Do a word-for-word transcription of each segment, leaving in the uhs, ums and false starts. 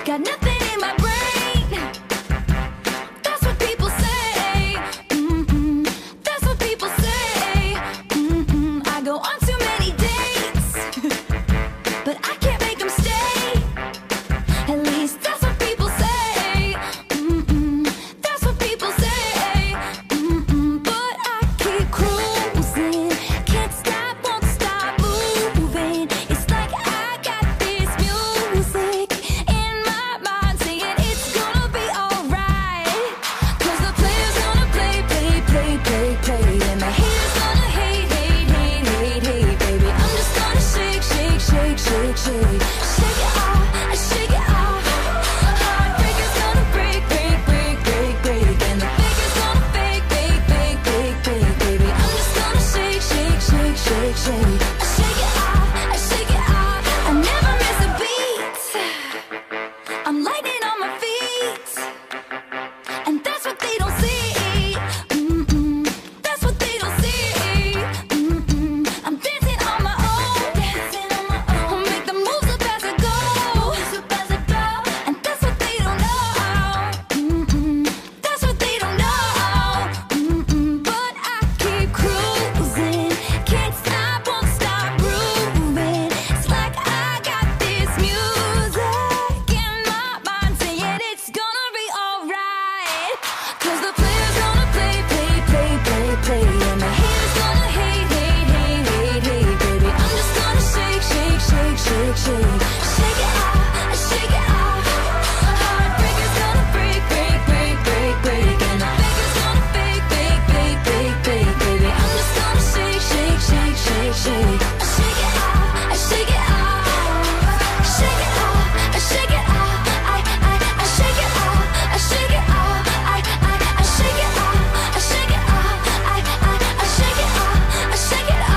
got nothing in my brain. That's what people say. Mm-mm. That's what people say. Mm-mm. I go on too many dates, but I can't make them stay. At least that's what people say. Mm-mm. That's what people say. Mm-mm. But I keep cruising, can't stop, won't stop moving. It's like I got this music in my mind saying it's gonna be alright. Cause the player's gonna play, play, play, play, play, and the haters gonna hate, hate, hate, hate, hate, baby. I'm just gonna shake, shake, shake, shake, shake. Shake it off, I shake it off. Heartbreaker's gonna break, break, break, break, break, and the faker's gonna fake, fake, fake, fake, fake, baby. I'm just gonna shake, shake, shake, shake, shake. I shake it off, I shake it off. I never miss a beat. I'm lightning on my feet, and that's what they don't see. Mm-mm. That's what they don't see. Mm-mm. I'm dancing on my own, dancing on my own. Make the moves up as I go, up as I go. And that's what they don't know. Mm-mm. That's what they don't know. Mm-mm. But I keep cruising, can't stop, won't stop grooving. It's like I got this music in my mind saying it's gonna be alright. Cause the player's gonna play, play, play, play, play, and the haters gonna hate, hate, hate, hate, hate, baby. I'm just gonna shake, shake, shake, shake, shake. Shake it off, I shake it off. Heartbreaker's gonna break, break, break, break, break, and the faker's gonna fake, fake, fake, fake, fake, baby. I'm just gonna shake, shake, shake, shake, shake. I shake it off, I shake it off. Shake it off, I shake it off. I, I, I shake it off, I shake it off. I, I, I shake it off, I shake it off. I, I, I shake it off, I shake it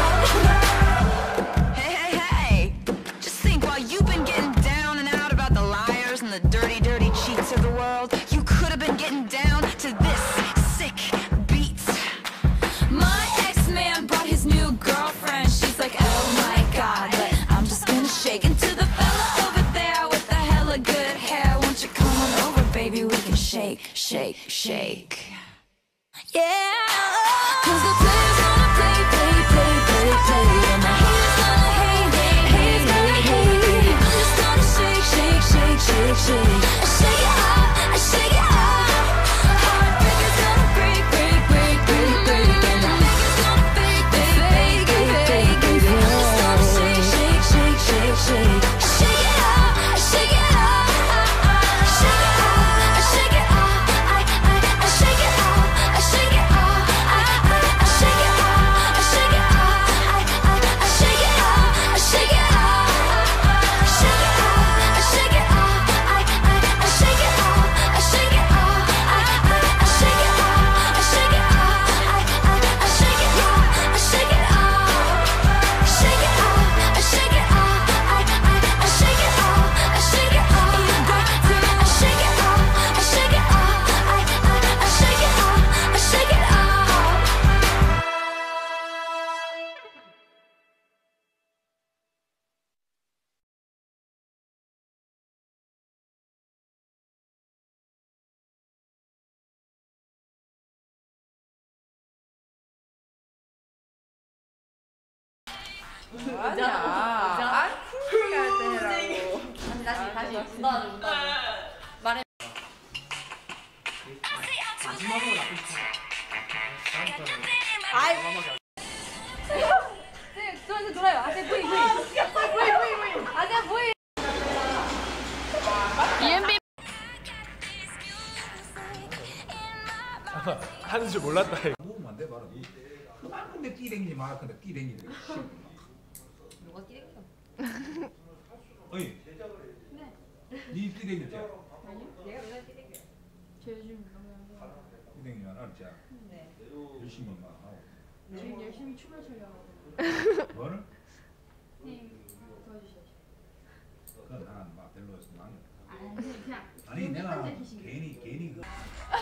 off. Hey, hey, hey! Just think, while you've been getting down and out about the liars and the dirty, dirty cheats of the world, you could have been getting down to this sick beat. My ex-man brought his new girlfriend. She's like, oh my god, but I'm just gonna shake into the fella over there with the hella good hair. Won't you come on over, baby? We can shake, shake, shake. Yeah. Cause the player's gonna play, play, play, play, play, and the haters gonna hate, hate, hate, hate, hate. I'm just gonna shake, shake, shake, shake, shake. I shake it off, I shake it off. Heartbreaker's gonna break, break, break, break, break, and the faker's gonna fake, fake, fake, fake, fake, baby. I'm just gonna shake, shake, shake, shake, shake. I shake it off, I shake it off. Shake it off, I shake it off. I, I, I shake it off, I shake it off. I, I, I shake it off, I shake it off. I, I, I shake it off, I shake it off. Shake it off, I shake it off. I, I, I shake it off, I shake it off. I, I, I shake it off, I shake it off. I, I, I shake it off, I shake it off. Shake it off, I shake it off. I, I, I shake it off, I shake it off. You got to, I shake it off, I shake it off. I, I, I shake it off, I shake it off. 맞아. 아, 할 때 해라고. 다시 다시 다시. 문단 문단. 말해. 마지막으로 나쁜 거. 아이. 네, 저한테 놀아요. 아재 부이 부이. 부이 부이 부이. 아재 부이. 이엠비. 하는 줄 몰랐다. 모으면 안 돼, 바로. 아, 근데 끼 댕기지 마. 근데 끼 댕기지. 누가 끼랭겨? 어이. 네. 니 끼 댕겼지? 아니요. 내가 왜 끼랭겨? 저 요즘 너무 끼 댕기면 알았지? 네. 열심히 막 하고. 지금 열심히 춤을 추려고. 뭐를? 선생님 도와주셔야죠. 그건 난막 별로였어. 아니 그냥. 아니 내가 괜히 괜히 그.